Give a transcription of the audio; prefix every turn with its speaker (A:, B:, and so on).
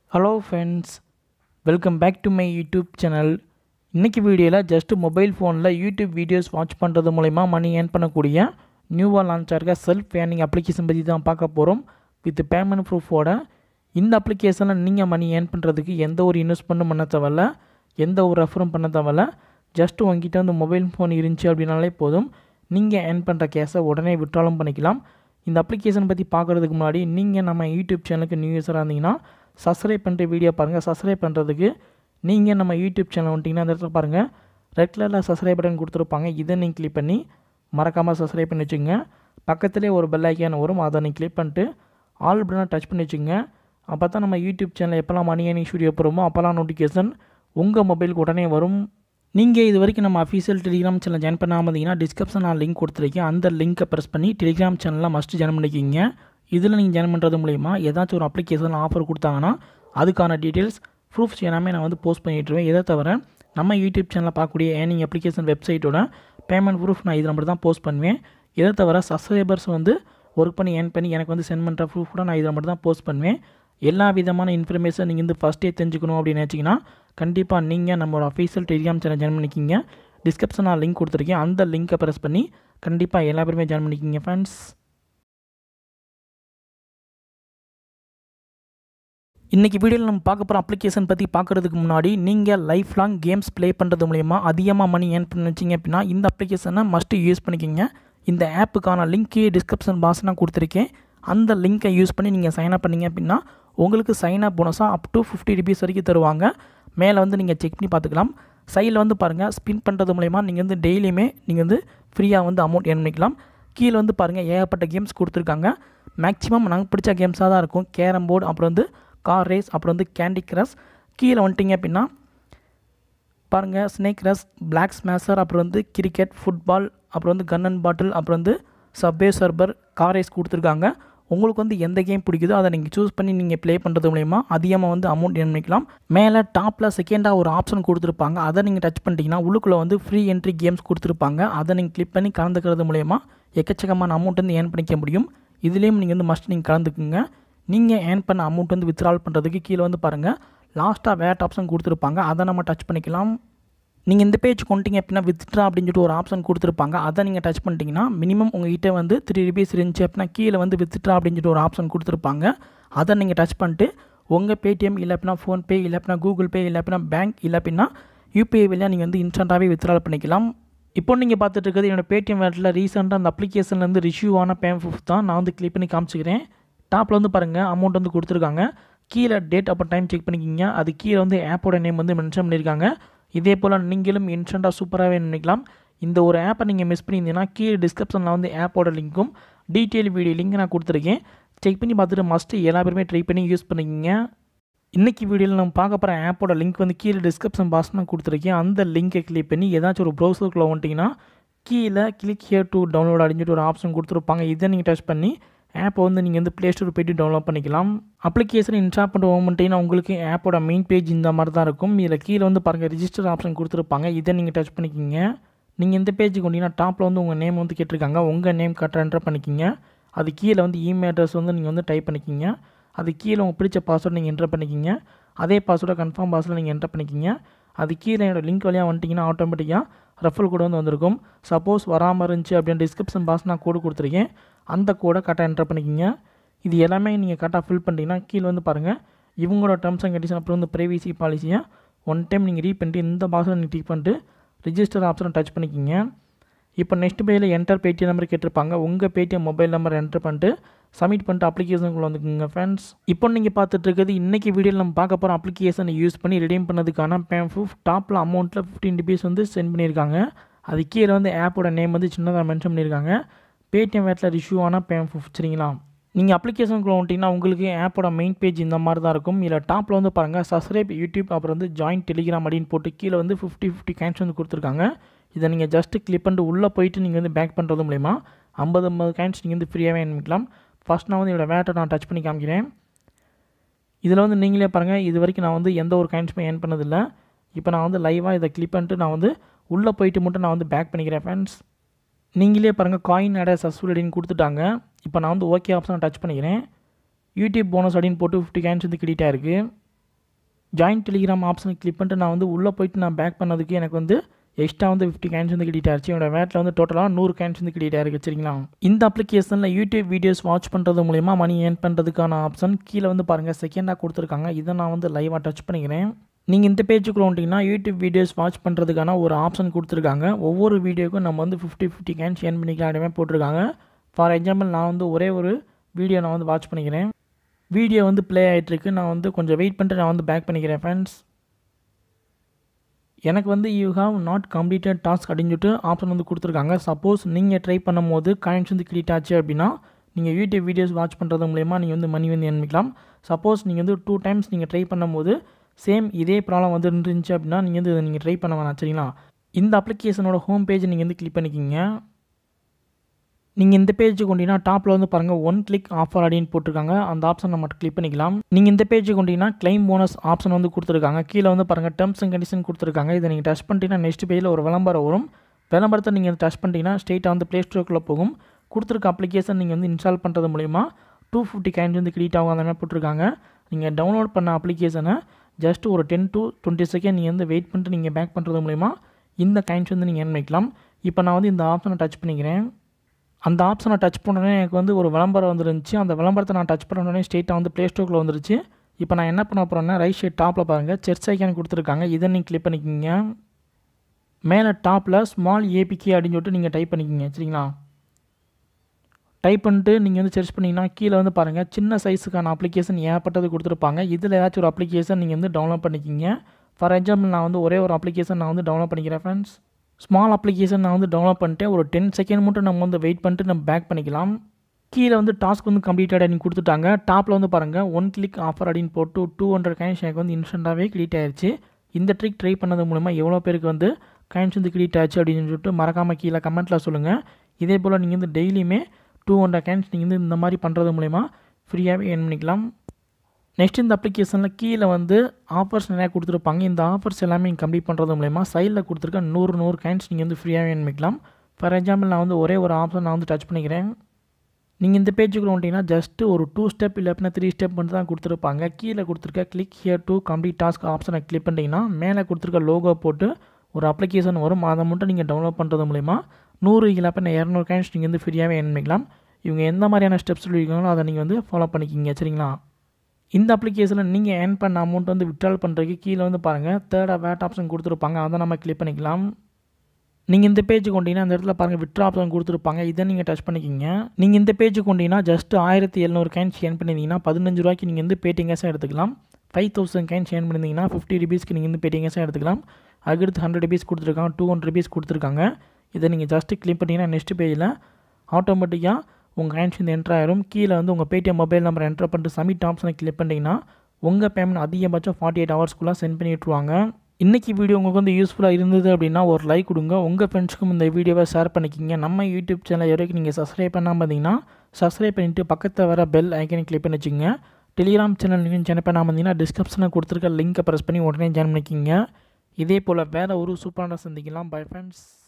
A: Hello friends, welcome back to my YouTube channel. இன்றைக்கி வீடியோவில் just mobile ஃபோனில் YouTube videos watch பண்ணுறது மூலிமா மணி ஏர்ன் பண்ணக்கூடிய நியூவாக லான்ச் ஆகிற செல்ஃப் ஏர்னிங் அப்ளிகேஷன் பற்றி தான் பார்க்க போகிறோம். வித் பேமெண்ட் ப்ரூஃபோட இந்த அப்ளிகேஷனில் நீங்கள் மணி ஏர்ன் பண்ணுறதுக்கு எந்த ஒரு இன்வெஸ்ட்மெண்ட்டும் பண்ண தேவையில்ல, எந்த ஒரு ரெஃபரும் பண்ண தேவையில்ல. ஜஸ்ட்டு உங்ககிட்ட வந்து மொபைல் ஃபோன் இருந்துச்சு அப்படின்னாலே போதும், நீங்கள் ஏர்ன் பண்ணுற கேஸை உடனே விட்ராலும் பண்ணிக்கலாம். இந்த அப்ளிகேஷன் பற்றி பார்க்குறதுக்கு முன்னாடி நீங்கள் நம்ம யூடியூப் சேனலுக்கு நியூ யூஸராக இருந்தீங்கன்னா சப்ஸ்கிரைப் பண்ணிட்டு வீடியோ பாருங்கள். சப்ஸ்கிரைப் பண்ணுறதுக்கு நீங்கள் நம்ம யூடியூப் சேனல் வந்துட்டிங்கன்னா அந்த இடத்துல பாருங்கள், ரெட் கலரில் சப்ஸ்கிரைப் பட்டன் கொடுத்துருப்பாங்க. இதை நீங்கள் கிளிக் பண்ணி மறக்காமல் சப்ஸ்கிரைப் பண்ணி வச்சுங்க. பக்கத்துலேயே ஒரு பெல் ஐக்கான் வரும், அதை நீங்கள் கிளிக் பண்ணிட்டு ஆல் பட்டனை டச் பண்ணி வச்சுங்க. அப்போ தான் நம்ம யூடியூப் சேனலில் எப்போல்லாம் மணி ஏர்னிங் வீடியோ போகிறோமோ அப்போல்லாம் நோட்டிஃபிகேஷன் உங்கள் மொபைலுக்கு உடனே வரும். நீங்கள் இது வரைக்கும் நம்ம அஃபீஷியல் டெலிகிராம் சேனல் ஜாயின் பண்ணாமல் இருந்தீங்கன்னா டிஸ்கிரிப்ஷன் நான் லிங்க் கொடுத்துருக்கேன். அந்த லிங்க்கை ப்ரெஸ் பண்ணி டெலிகிராம் சேனலில் மஸ்ட்டு ஜாயின் பண்ணிக்கிங்க. இதில் நீங்கள் ஜாயின் பண்ணுறது மூலிமா ஏதாச்சும் ஒரு அப்ளிகேஷன் ஆஃபர் கொடுத்தாங்கன்னா அதுக்கான டீட்டெயில்ஸ் ப்ரூஃப்ஸ் எல்லாமே நான் வந்து போஸ்ட் பண்ணிட்டுருவேன். இதை தவிர நம்ம யூடியூப் சேனலில் பார்க்கக்கூடிய ஏர்னிங் அப்ளிகேஷன் வெப்சைட்டோட பேமெண்ட் ப்ரூஃப் நான் இதில் மட்டும் தான் போஸ்ட் பண்ணுவேன். இதை தவிர சப்ஸ்கிரைபர்ஸ் வந்து ஒர்க் பண்ணி ஏர்ன் பண்ணி எனக்கு வந்து சென்ட் பண்ணுற ப்ரூஃப் கூட நான் இதில் மட்டும் தான் போஸ்ட் பண்ணுவேன். எல்லா விதமான இன்ஃபர்மேஷன் நீங்கள் வந்து ஃபஸ்ட்டே தெரிஞ்சுக்கணும் அப்படின்னு நினச்சிங்கன்னா கண்டிப்பாக நீங்கள் நம்மளோட அஃபீஷியல் டெலிகிராம் சேனல் ஜாயின் பண்ணிக்கிங்க. டிஸ்கிரிப்ஷன் நான் லிங்க் கொடுத்துருக்கேன், அந்த லிங்க்கை ப்ரெஸ் பண்ணி கண்டிப்பாக எல்லா பேருமே ஜாயின் பண்ணிக்கிங்க ஃப்ரெண்ட்ஸ். இன்றைக்கி வீடியோவில் நம்ம பார்க்க போகிற அப்ளிகேஷன் பற்றி பார்க்குறதுக்கு முன்னாடி நீங்கள் லைஃப் லாங் கேம்ஸ் ப்ளே பண்ணுறது மூலிமா அதிகமாக மணி ஏர்ன் பண்ணி வச்சிங்க அப்படின்னா இந்த அப்ளிகேஷனை மஸ்ட்டு யூஸ் பண்ணிக்கிங்க. இந்த ஆப்புக்கான லிங்க்கு டிஸ்கிரிப்ஷன் பாக்ஸ் நான் கொடுத்துருக்கேன். அந்த லிங்க்கை யூஸ் பண்ணி நீங்கள் சைன் அப் பண்ணிங்க அப்படின்னா உங்களுக்கு சைன் அப் போனஸாக அப் டு 50 rupees வரைக்கும் தருவாங்க. மேலே வந்து நீங்கள் செக் பண்ணி பார்த்துக்கலாம். சைடில் வந்து பாருங்கள், ஸ்பின் பண்ணுறது மூலிமா நீங்கள் வந்து டெய்லியுமே நீங்கள் வந்து ஃப்ரீயாக வந்து அமௌண்ட் ஏர்ன் பண்ணிக்கலாம். கீழே வந்து பாருங்கள், ஏகப்பட்ட கேம்ஸ் கொடுத்துருக்காங்க. மேக்ஸிமம் நாங்கள் பிடிச்ச கேம்ஸாக தான் இருக்கும். கேரம் போர்டு, அப்புறம் வந்து கார் ரேஸ், அப்புறம் வந்து கேண்டி கிரஷ். கீழே வந்துட்டிங்க அப்படின்னா பாருங்கள், ஸ்னேக் ரஷ், பிளாக் ஸ்மேஷர், அப்புறம் வந்து கிரிக்கெட், ஃபுட்பால், அப்புறம் வந்து கன் அண்ட் பாட்டில், அப்புறம் வந்து சப்வே சர்பர், கார் ரேஸ் கொடுத்துருக்காங்க. உங்களுக்கு வந்து எந்த கேம் பிடிக்குதோ அதை நீங்கள் சூஸ் பண்ணி நீங்கள் ப்ளே பண்ணுறது மூலிமா அதிகமாக வந்து அமௌண்ட் ஏர்ன் பண்ணிக்கலாம். மேலே டாப்பில் செகண்டாக ஒரு ஆப்ஷன் கொடுத்துருப்பாங்க, அதை நீங்கள் டச் பண்ணிட்டீங்கன்னா உள்ளுக்குள்ளே வந்து ஃப்ரீ என்ட்ரி கேம்ஸ் கொடுத்துருப்பாங்க. அதை நீங்கள் கிளிக் பண்ணி கலந்துக்கிறது மூலிமா எக்கச்சக்கமான அமௌண்ட் வந்து ஏர்ன் பண்ணிக்க முடியும். இதுலேயும் நீங்கள் வந்து மஸ்ட் நீங்கள் கலந்துக்குங்க. நீங்கள் ஏர்ன் பண்ண அமௌண்ட் வந்து வித்ட்ரால் பண்ணுறதுக்கு கீழே வந்து பாருங்கள், லாஸ்ட்டாக வேட் ஆப்ஷன் கொடுத்துருப்பாங்க, அதை நம்ம டச் பண்ணிக்கலாம். நீங்கள் இந்த பேஜ் கொண்டிங்க அப்படின்னா வித்ட்ரா அப்படின்னு சொல்லிட்டு ஒரு ஆப்ஷன் கொடுத்துருப்பாங்க, அதை நீங்கள் டச் பண்ணிட்டீங்கன்னா மினிமம் உங்கள்கிட்ட வந்து 3 rupees இருந்துச்சு அப்படின்னா கீழே வந்து வித்ட்ரா அப்படின்னு சொல்லிட்டு ஒரு ஆப்ஷன் கொடுத்துருப்பாங்க. அதை நீங்கள் டச் பண்ணிட்டு உங்கள் பேடிஎம் இல்லை அப்படின்னா ஃபோன்பே இல்லை அப்படின்னா கூகுள் பே இல்லை அப்படின்னா பேங்க் இல்லை அப்படின்னா யூபிஐ வழியாக நீங்கள் வந்து இன்ஸ்டண்ட்டாகவே வித்ட்ரால் பண்ணிக்கலாம். இப்போ நீங்கள் பார்த்துட்டு இருக்கிறது என்னோடய பேடிஎம் வேலட்டில் ரீசெண்டாக அந்த அப்ளிகேஷன்லேருந்து ரிஷ்யூ ஆன பேமெண்ட் ப்ரூஃப் தான் நான் வந்து கிளிக் பண்ணி காமிச்சிக்கிறேன். டாப்பில் வந்து பாருங்கள், அமௌண்ட் வந்து கொடுத்துருக்காங்க. கீழே டேட் அப்புறம் டைம் செக் பண்ணிக்கிங்க. அது கீழே வந்து ஆப்போட நேம் வந்து மென்ஷன் பண்ணியிருக்காங்க. இதே போல் நீங்களும் இன்ஸ்டண்ட்டாக சூப்பராகவே நினைக்கலாம். இந்த ஒரு ஆப்பை நீங்கள் மிஸ் பண்ணியிருந்தீங்கன்னா கீழே டிஸ்கிரிப்ஷனில் வந்து ஆப்போட லிங்க்கும் டீட்டெயில் வீடியோ லிங்க் நான் கொடுத்துருக்கேன். செக் பண்ணி பார்த்துட்டு மஸ்ட்டு எல்லா பேருமே ட்ரை பண்ணி யூஸ் பண்ணிக்கிங்க. இன்றைக்கி வீடியோவில் நம்ம பார்க்க போகிற ஆப்போட லிங்க் வந்து கீழே டிஸ்கிரிப்ஷன் பாக்ஸ் நான் கொடுத்துருக்கேன். அந்த லிங்கை கிளிக் பண்ணி ஏதாச்சும் ஒரு ப்ரௌசருக்குள்ளே வந்துட்டிங்கன்னா கீழே கிளிக் ஹியர் டு டவுன்லோட் அப்படின்னு சொல்லிட்டு ஒரு ஆப்ஷன் கொடுத்துருப்பாங்க. இதை நீங்கள் டச் பண்ணி ஆப்பை வந்து நீங்கள் வந்து ப்ளே ஸ்டோர் போய்ட்டு டவுன்லோட் பண்ணிக்கலாம். அப்ளிகேஷன் இன்ஸ்டால் பண்ணுற மூமெண்ட்டிங்கன்னா உங்களுக்கு ஆப்போட மெயின் பேஜ் இந்த மாதிரி தான் இருக்கும். இதில் கீழே வந்து பாருங்கள், ரிஜிஸ்டர் ஆப்ஷன் கொடுத்துருப்பாங்க, இதை நீங்கள் டச் பண்ணிக்கிங்க. நீங்கள் இந்த பேஜுக்கு வந்தீங்கன்னா டாப்பில் வந்து உங்கள் நேம் வந்து கேட்டிருக்காங்க, உங்கள் நேம் கரெக்டாக என்டர் பண்ணிக்கிங்க. அது கீழே வந்து இமெயில் அட்ரஸ் வந்து நீங்கள் வந்து டைப் பண்ணிக்கிங்க. அது கீழே உங்கள் பிடிச்ச பாஸ்வேர்டு நீங்கள் என்டர் பண்ணிக்கிங்க. அதே பாஸ்வேர்டை கன்ஃபார்ம் பாஸ்வேர்டில் நீங்கள் என்டர் பண்ணிக்கிங்க. அது கீழே என்னோடய லிங்க் வழியாக வந்துட்டிங்கன்னா ஆட்டோமேட்டிக்காக ரெஃபரல் கோடு வந்து வந்திருக்கும். சப்போஸ் வராமல் இருந்துச்சு அப்படின்னு டிஸ்கிரிப்ஷன் பாக்ஸ் நான் கோடு கொடுத்துருக்கேன், அந்த கோடை கரெக்டாக என்டர் பண்ணிக்கிங்க. இது எல்லாமே நீங்கள் கரெக்டாக ஃபில் பண்ணிட்டீங்கன்னா கீழே வந்து பாருங்கள், இவங்களோட டர்ம்ஸ் அண்ட் கண்டிஷன் அப்புறம் வந்து ப்ரைவசி பாலிசியை ஒன் டைம் நீங்கள் ரீட் பண்ணிட்டு இந்த பாக்ஸில் நீங்கள் டிக் பண்ணிட்டு ரிஜிஸ்டர் ஆப்ஷனை டச் பண்ணிக்கிங்க. இப்போ நெக்ஸ்ட் பேஜில் என்டர் பேடிஎம் நம்பர் கேட்டிருப்பாங்க, உங்கள் பேடிஎம் மொபைல் நம்பர் என்டர் பண்ணிட்டு சப்மிட் பண்ணிட்டு அப்ளிகேஷனுக்குள்ளே வந்துக்குங்க ஃப்ரெண்ட்ஸ். இப்போ நீங்கள் பார்த்துட்டு இருக்கிறது இன்றைக்கி வீடியோவில் நம்ம பார்க்க போகிற அப்ளிகேஷனை யூஸ் பண்ணி ரிடீம் பண்ணதுக்கான பேமெண்ட் ப்ரூஃப். டாப்பில் அமௌண்ட்டில் 15 rupees வந்து சென்ட் பண்ணியிருக்காங்க. அது கீழே வந்து ஆப்போட நேம் வந்து சின்னதாக மென்ஷன் பண்ணியிருக்காங்க, பேடிஎம் வேட்டில் ரிஷ்யூ ஆன பேமெண்ட் ப்ரூஃப். சரிங்களா, நீங்கள் அப்ளிகேஷனுக்குள்ளே வந்துட்டிங்கன்னா உங்களுக்கு ஆப்போட மெயின் பேஜ் இந்த மாதிரி தான் இருக்கும். இதில் டாப்பில் வந்து பாருங்கள், சப்ஸ்கிரைப் யூடியூப், அப்புறம் வந்து ஜாயின் டெலிகிராம் அப்படின்னு போட்டு கீழே வந்து 50 காயின்ஸ் வந்து கொடுத்துருக்காங்க. இதை நீங்கள் ஜஸ்ட்டு கிளிக் பண்ணிட்டு உள்ளே போயிட்டு நீங்கள் வந்து பேக் பண்ணுறது மூலிமா 50 காயின்ஸ் நீங்கள் வந்து ஃப்ரீயாகவே ஆரம்பிக்கலாம். ஃபஸ்ட் நான் வந்து இதோட வேட்டை நான் டச் பண்ணி காமிக்கிறேன். இதில் வந்து நீங்களே பாருங்கள், இது வரைக்கும் நான் வந்து எந்த ஒரு காயின்ஸுமே ஏர்ன் பண்ணதில்லை. இப்போ நான் வந்து லைவாக இதை கிளிக் பண்ணிட்டு நான் வந்து உள்ளே போயிட்டு மட்டும் நான் வந்து பேக் பண்ணிக்கிறேன் ஃப்ரெண்ட்ஸ். நீங்களே பாருங்கள், காயின் ஆட சக்ஸஸ்ஃபுல் அப்படின்னு கொடுத்துட்டாங்க. இப்போ நான் வந்து ஓகே ஆப்ஷனை டச் பண்ணிக்கிறேன். யூடியூப் போனஸ் அப்படின்னு போட்டு 50 காயின்ஸ் வந்து கிரெடிட் ஆயிருக்கு. ஜாயின் டெலிகிராம் ஆப்ஷனை கிளிக் பண்ணிட்டு நான் வந்து உள்ளே போயிட்டு நான் பேக் பண்ணதுக்கு எனக்கு வந்து எக்ஸ்ட்ரா வந்து 50 காயின்ஸ் வந்து கிரெடிட் ஆயிடுச்சு. என்னோட வேட்டில் வந்து டோட்டலாக 100 காயின்ஸ் வந்து கிரெடிட் ஆயிருக்கு. சரிங்களா, இந்த அப்ளிகேஷனில் யூடியூப் வீடியோஸ் வாட்ச் பண்ணுறது மூலிமா மணி ஏர்ன் பண்ணுறதுக்கான ஆப்ஷன் கீழே வந்து பாருங்கள் செகண்டாக கொடுத்துருக்காங்க. இதை நான் வந்து லைவாக டச் பண்ணிக்கிறேன். நீங்கள் இந்த பேஜுக்குள்ள வந்துட்டிங்கன்னா யூடியூப் வீடியோஸ் வாட்ச் பண்ணுறதுக்கான ஒரு ஆப்ஷன் கொடுத்துருக்காங்க. ஒவ்வொரு வீடியோக்கும் நம்ம வந்து 50 காயின்ஸ் ஏர்ன் பண்ணிக்கலாம் அப்படியே போட்டிருக்காங்க. ஃபார் எக்ஸாம்பிள் நான் வந்து ஒரே ஒரு வீடியோ நான் வந்து வாட்ச் பண்ணிக்கிறேன். வீடியோ வந்து ப்ளே ஆகிட்டுருக்கு. நான் வந்து கொஞ்சம் வெயிட் பண்ணிட்டு நான் வந்து பேக் பண்ணிக்கிறேன் ஃப்ரெண்ட்ஸ். எனக்கு வந்து you have not completed task அப்படின்னு சொல்லிட்டு ஆப்ஷன் வந்து கொடுத்துருக்காங்க. சப்போஸ் நீங்கள் ட்ரை பண்ணும் போது காயின்ஸ் வந்து கிரெடிட் ஆச்சு அப்படின்னா நீங்கள் யூடியூப் வீடியோஸ் வாட்ச் பண்ணுறது மூலமா நீங்கள் வந்து மணி வந்து எண்ணிக்கலாம். சப்போஸ் நீங்கள் வந்து 2 டைம்ஸ் நீங்கள் ட்ரை பண்ணும்போது சேம் இதே ப்ராப்ளம் வந்து இருந்துச்சு அப்படின்னா நீங்கள் வந்து நீங்கள் ட்ரை பண்ண வேணாம். சரிங்களா, இந்த அப்ளிகேஷனோட ஹோம் பேஜ் நீங்கள் வந்து கிளிக் பண்ணிக்கிங்க. நீங்கள் இந்த பேஜுக்கு கொண்டீங்கன்னா டாப்பில் வந்து பாருங்கள் 1 கிளிக் ஆஃபர் அப்படின்னு போட்டிருக்காங்க. அந்த ஆப்ஷன் நம்ம கிளிக் பண்ணிக்கலாம். நீங்கள் இந்த பேஜுக்கு கொண்டீங்கன்னா கிளைம் போனஸ் ஆப்ஷன் வந்து கொடுத்துருக்காங்க. கீழே வந்து பாருங்கள் டர்ம்ஸ் அண்ட் கண்டிஷன் கொடுத்துருக்காங்க. இதை நீங்கள் டச் பண்ணிட்டீங்கன்னா நெக்ஸ்ட் பேஜில் ஒரு விளம்பரம் வரும். விளம்பரத்தை நீங்கள் டச் பண்ணிட்டீங்கன்னா ஸ்ட்ரெயிட்டாக வந்து ப்ளே ஸ்டோருக்குள்ளே போகும். கொடுத்துருக்க அப்ளிகேஷன் நீங்கள் வந்து இன்ஸ்டால் பண்ணுறது மூலிமா 250 காயின்ஸ் வந்து கிரெடிட் ஆகும். அந்த மாதிரி போட்டிருக்காங்க. நீங்கள் டவுன்லோட் பண்ண அப்ளிகேஷனை ஜஸ்ட் ஒரு 10 to 20 செகண்ட் நீங்கள் வந்து வெயிட் பண்ணிட்டு நீங்கள் பேக் பண்ணுறது மூலிமா இந்த காயின்ஸ் வந்து நீங்கள் ஏர்ன் பண்ணிக்கலாம். இப்போ நான் வந்து இந்த ஆப்ஷனை டச் பண்ணிக்கிறேன். அந்த ஆப்ஷனை டச் பண்ணோடனே எனக்கு வந்து ஒரு விளம்பரம் வந்துருந்துச்சு. அந்த விளம்பரத்தை நான் டச் பண்ணோடனே ஸ்ட்ரெயிட்டாக வந்து ப்ளே ஸ்டோரில் வந்துருச்சு. இப்போ நான் என்ன பண்ண போகிறேன்னா ரைட் சைட் டாப்பில் பாருங்கள் செர்ச் ஐக்கான் கொடுத்துருக்காங்க. இதை நீங்கள் கிளிக் பண்ணிக்கிங்க. மேலே டாப்பில் ஸ்மால் ஏபிகே அப்படின்னு சொல்லிட்டு நீங்கள் டைப் பண்ணிக்கிங்க. சரிங்களா, டைப் பண்ணிட்டு நீங்கள் வந்து சர்ச் பண்ணிங்கன்னா கீழே வந்து பாருங்கள் சின்ன சைஸுக்கான அப்ளிகேஷன் ஏகப்பட்டது கொடுத்துருப்பாங்க. இதில் ஏதாச்சும் ஒரு அப்ளிகேஷன் நீங்கள் வந்து டவுன்லோட் பண்ணிக்கிங்க. ஃபார் எக்ஸாம்பிள் நான் வந்து ஒரே ஒரு அப்ளிகேஷன் நான் வந்து டவுன்லோட் பண்ணிக்கிறேன் ஃப்ரெண்ட்ஸ். ஸ்மால் அப்ளிகேஷன் நான் வந்து டவுன்லோட் பண்ணிட்டு ஒரு 10 செகண்ட் மட்டும் நம்ம வந்து வெயிட் பண்ணிட்டு நம்ம பேக் பண்ணிக்கலாம். கீழே வந்து டாஸ்க் வந்து கம்ப்ளீட்டட் அப்படின்னு கொடுத்துட்டாங்க. டாப்பில் வந்து பாருங்கள் 1 கிளிக் ஆஃபர் அப்படின்னு போட்டு 200 காயின்ஸ் எனக்கு வந்து இன்ஸ்டண்ட்டாகவே கிரெடிட் ஆயிடுச்சு. இந்த ட்ரிக் ட்ரை பண்ணது மூலமாக எவ்வளோ பேருக்கு வந்து காயின்ஸ் வந்து கிரெடிட் ஆச்சு அப்படின்னு சொல்லிட்டு மறக்காமல் கீழே கமெண்ட்டில் சொல்லுங்கள். இதே போல் நீங்கள் வந்து டெய்லியுமே 200 காயின்ஸ் நீங்கள் வந்து இந்த மாதிரி பண்ணுறது மூலிமா ஃப்ரீயாகவே ஏர்ன் பண்ணிக்கலாம். நெக்ஸ்ட் இந்த அப்ளிகேஷனில் கீழே வந்து ஆஃபர்ஸ் நிறையா கொடுத்துருப்பாங்க. இந்த ஆஃபர்ஸ் எல்லாமே நீங்கள் கம்ப்ளீட் பண்ணுறது மூலமா சைடில் கொடுத்துருக்க 100 காயின்ஸ் நீங்கள் வந்து ஃப்ரீயாகவே ஏர்ன் பண்ணிக்கலாம். ஃபார் எக்ஸாம்பிள் நான் வந்து ஒரே ஒரு ஆப்ஷன் நான் வந்து டச் பண்ணிக்கிறேன். நீங்கள் இந்த பேஜுக்குள்ள வந்துட்டிங்கன்னா ஜஸ்ட் ஒரு 2 ஸ்டெப் இல்லை அப்படின்னா 3 ஸ்டெப் மட்டும் தான் கொடுத்துருப்பாங்க. கீழே கொடுத்துருக்க click here to complete task ஆப்ஷனை கிளிக் பண்ணிட்டீங்கன்னா மேலே கொடுத்துருக்க லோகோ போட்டு ஒரு அப்ளிகேஷன் வரும். அதை மட்டும் நீங்கள் டவுன்லோட் பண்ணுறது மூலிமா 100 இல்லை அப்படின்னா 200 காயின்ஸ் நீங்கள் வந்து ஃப்ரீயாகவே ஏர்ன் பண்ணிக்கலாம். இவங்க எந்த மாதிரியான ஸ்டெப்ஸ் சொல்லியிருக்காங்களோ அதை நீங்கள் வந்து ஃபாலோ பண்ணிக்கிங்க. சரிங்களா, இந்த அப்ளிகேஷனில் நீங்கள் ஏர்ன் பண்ண அமௌண்ட் வந்து விட்ரால் பண்ணுறதுக்கு கீழே வந்து பாருங்கள் தேர்டாக வேட் ஆப்ஷன் கொடுத்துருப்பாங்க. அதை நம்ம கிளிக் பண்ணிக்கலாம். நீங்கள் இந்த பேஜுக்கு கொண்டீங்கன்னா அந்த இடத்துல பாருங்கள் விட்ரா ஆப்ஷன் கொடுத்துருப்பாங்க. இதை நீங்கள் டச் பண்ணிக்கிங்க. நீங்கள் இந்த பேஜுக்கு கொண்டீங்கன்னா ஜஸ்ட் 1700 காயின்ஸ் ஏர்ன் பண்ணியிருந்தீங்கன்னா 15 ரூபாய்க்கு நீங்கள் வந்து பேடிஎம் கேஷாக எடுத்துக்கலாம். 5000 காயின்ஸ் ஏர்ன் பண்ணியிருந்தீங்கன்னா 50 ருபீஸ்க்கு நீங்கள் வந்து பேடிஎம் கேஷாக எடுத்துக்கலாம். அதுக்கடுத்து 100 ருபீஸ் கொடுத்துருக்காங்க, 200 ருபீஸ் கொடுத்துருக்காங்க. இதை நீங்கள் ஜஸ்ட்டு கிளிக் பண்ணிங்கன்னா நெக்ஸ்ட் பேஜில் ஆட்டோமேட்டிக்காக உங்கள் காயின்ஸ் வந்து என்ட்ரு ஆயிரும். கீழே வந்து உங்கள் பேடிஎம் மொபைல் நம்பர் என்ட்ரு பண்ணிட்டு சப்மிட் ஆப்ஷனை கிளிக் பண்ணிட்டீங்கன்னா உங்கள் பேமெண்ட் அதிகபட்சம் 48 ஹவர்ஸ்க்குள்ளே சென்ட் பண்ணி விட்ருவாங்க. இன்றைக்கி வீடியோ உங்களுக்கு வந்து யூஸ்ஃபுல்லாக இருந்தது அப்படின்னா ஒரு லைக் கொடுங்க. உங்கள் ஃப்ரெண்ட்ஸ்க்கும் இந்த வீடியோவை ஷேர் பண்ணிக்கிங்க. நம்ம யூடியூப் சேனல் வரைக்கும் நீங்கள் சப்ஸ்கிரைப் பண்ணாமல் இருந்தீங்கன்னா சப்ஸ்கிரைப் பண்ணிவிட்டு பக்கத்தில் வர பெல் ஐக்கனை கிளிக் பண்ணி வச்சுக்கோங்க. டெலிகிராம் சேனல் நீங்கள் ஜாயின் பண்ணாமல் இருந்தீங்கன்னா டிஸ்கிரிப்ஷனில் கொடுத்துருக்க லிங்கை ப்ரெஸ் பண்ணி உடனே ஜாயின் பண்ணிக்கிங்க. இதே போல் வேறு ஒரு சூப்பரான சந்திக்கலாம். Bye friends.